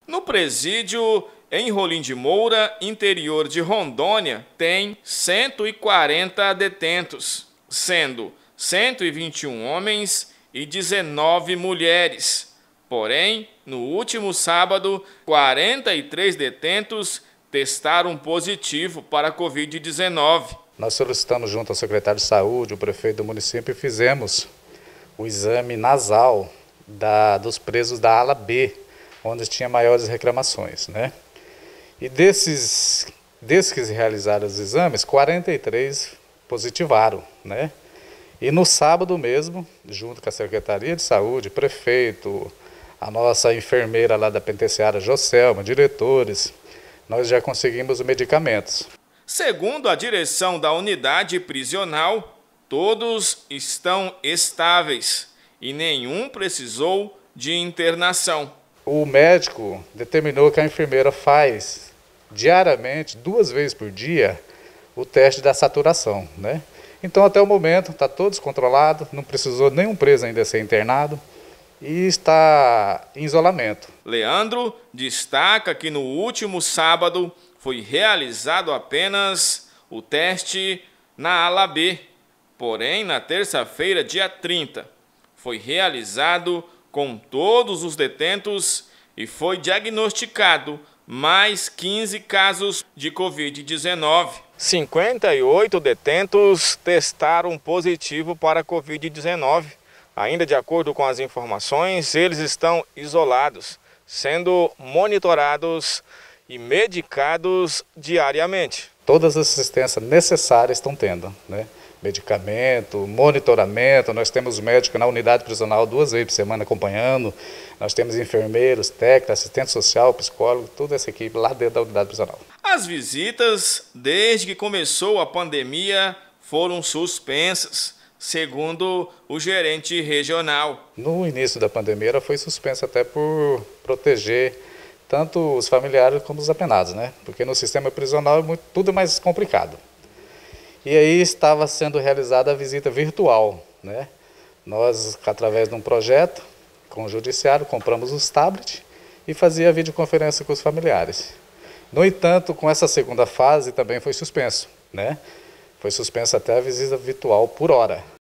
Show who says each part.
Speaker 1: No presídio em Rolim de Moura, interior de Rondônia, tem 140 detentos, sendo 121 homens e 19 mulheres. Porém, no último sábado, 43 detentos testaram positivo para a Covid-19.
Speaker 2: Nós solicitamos junto ao secretário de Saúde, o prefeito do município, e fizemos o exame nasal dos presos da ala B, onde tinha maiores reclamações, né? E desses que realizaram os exames, 43 positivaram, né? E no sábado mesmo, junto com a Secretaria de Saúde, prefeito, a nossa enfermeira lá da penitenciária, Joselma, diretores, nós já conseguimos os medicamentos.
Speaker 1: Segundo a direção da unidade prisional, todos estão estáveis e nenhum precisou de internação.
Speaker 2: O médico determinou que a enfermeira faz diariamente, 2 vezes por dia, o teste da saturação, né? Então, até o momento, está todos controlados, não precisou nenhum preso ainda ser internado e está em isolamento.
Speaker 1: Leandro destaca que no último sábado foi realizado apenas o teste na ala B. Porém, na terça-feira, dia 30, foi realizado com todos os detentos e foi diagnosticado mais 15 casos de Covid-19. 58 detentos testaram positivo para a Covid-19. Ainda de acordo com as informações, eles estão isolados, sendo monitorados e medicados diariamente.
Speaker 2: Todas as assistências necessárias estão tendo, né? Medicamento, monitoramento, nós temos médico na unidade prisional 2 vezes por semana acompanhando, nós temos enfermeiros, técnicos, assistente social, psicólogo, toda essa equipe lá dentro da unidade prisional.
Speaker 1: As visitas, desde que começou a pandemia, foram suspensas, segundo o gerente regional.
Speaker 2: No início da pandemia ela foi suspensa até por proteger tanto os familiares como os apenados, né? Porque no sistema prisional tudo é mais complicado. E aí estava sendo realizada a visita virtual, né? Nós, através de um projeto com o judiciário, compramos os tablets e fazia a videoconferência com os familiares. No entanto, com essa segunda fase também foi suspenso, né? Foi suspensa até a visita virtual por hora.